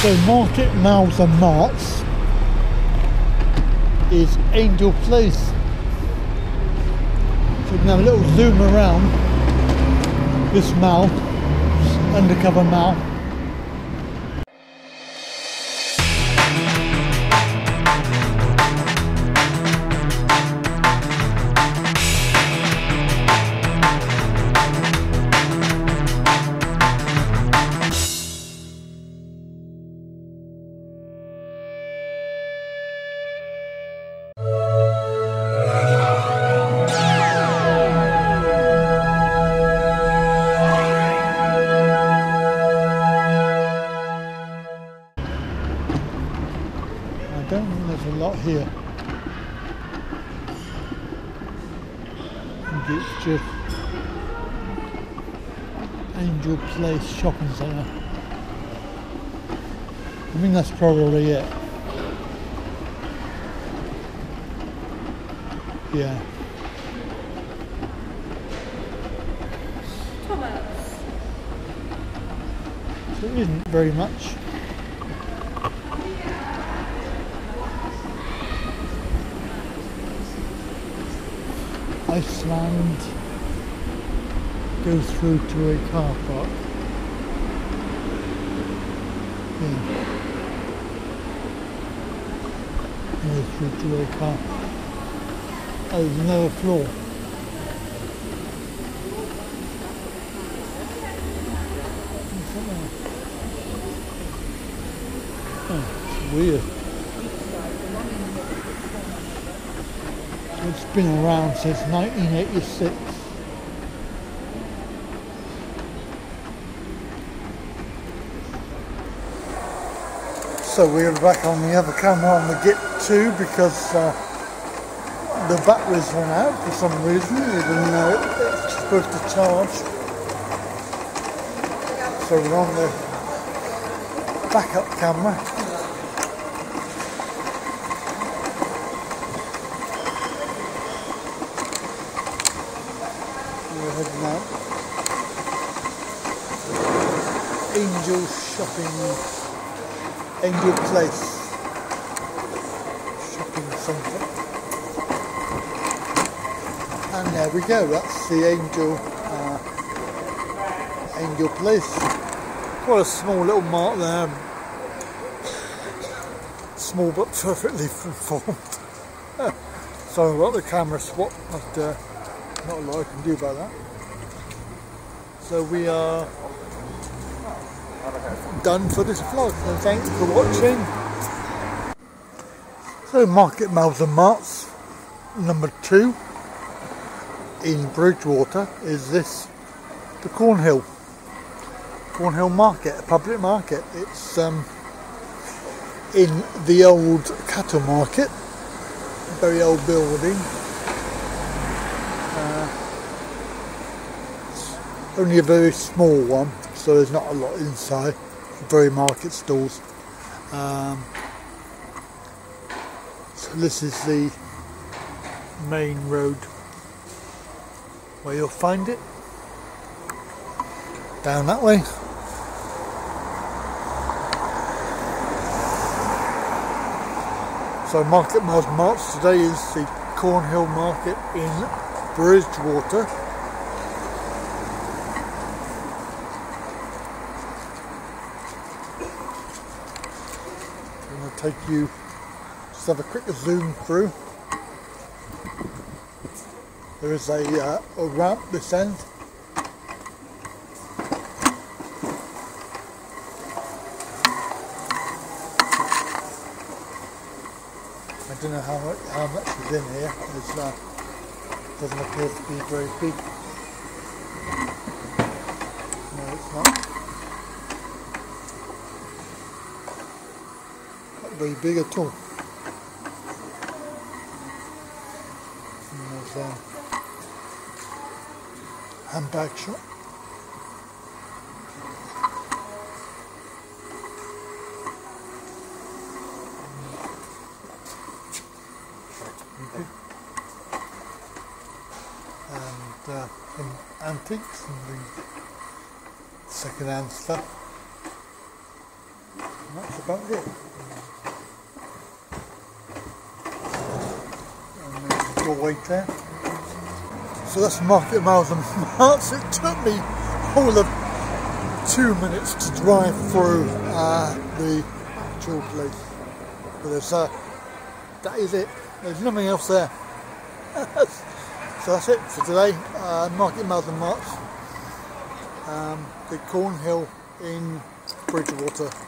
So Market Malls and Marts is Angel Place. So we can have a little zoom around this mall, undercover mall. I don't think there's a lot here. I think it's just Angel Place Shopping Centre. I think that's probably it. Yeah. Thomas. So it isn't very much. Iceland goes through to a car park. Yeah. Goes through to a car. Oh, there's another floor. Oh, it's weird. It's been around since 1986. So we're back on the other camera on the Git 2 because the batteries run out for some reason, even though it's supposed to charge. So we're on the backup camera. We're heading out. Angel Place Shopping Centre. And there we go, that's the Angel Place. Quite a small little mart there. Small but perfectly formed. Sorry about the camera swap, but not a lot I can do about that. So we are done for this vlog, so thanks for watching. So Market Malls and Marts number 2 in Bridgwater is this, the Cornhill Market, a public market. It's in the old cattle market, very old building. Only a very small one, so there's not a lot inside. Very market stalls. So this is the main road where you'll find it. Down that way. So Market Malls Marts today is the Cornhill Market in Bridgwater. I'm going to take you, just have a quick zoom through. There is a ramp this end. I don't know how much is in here. It doesn't appear to be very big. No, it's not. Not very big at all. And there's a handbag shop. And some antiques and the second-hand stuff. that's about it. And then we'll wait there. So that's Market Miles and Marts. It took me all of 2 minutes to drive through the actual place. But there's, that is it. There's nothing else there. So that's it for today. Market Miles and Marts. The Cornhill in Bridgewater.